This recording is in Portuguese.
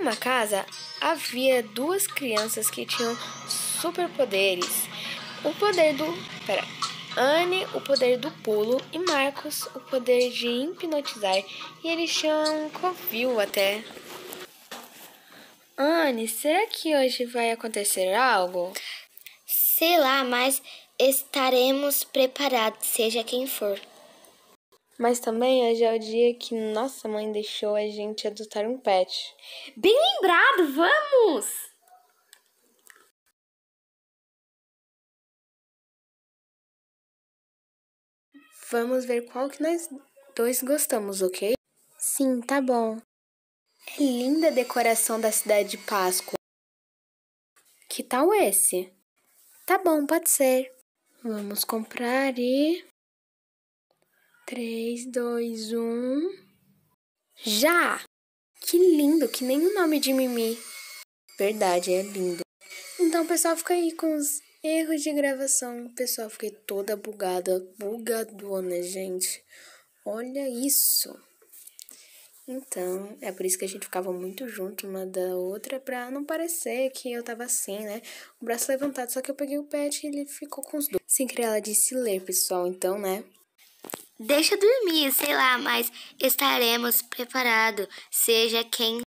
uma casa havia duas crianças que tinham superpoderes. O poder do... Anne, o poder do pulo, e Marcos, o poder de hipnotizar. E eles tinham um covil até. Anne, será que hoje vai acontecer algo? Sei lá, mas estaremos preparados, seja quem for. Mas também hoje é o dia que nossa mãe deixou a gente adotar um pet. Bem lembrado, vamos! Vamos ver qual que nós dois gostamos, ok? Sim, tá bom. É linda a decoração da cidade de Páscoa. Que tal esse? Tá bom, pode ser. Vamos comprar e... 3, 2, 1... Já! Que lindo, que nem o nome de Mimi. Verdade, é lindo. Então o pessoal fica aí com os erros de gravação. O pessoal fica toda bugada, bugadona, gente. Olha isso. Então, é por isso que a gente ficava muito junto uma da outra, pra não parecer que eu tava assim, né? O braço levantado, só que eu peguei o pet e ele ficou com os dois. Sem querer, ela disse ler, pessoal, então, né? Deixa dormir, sei lá, mas estaremos preparados, seja quem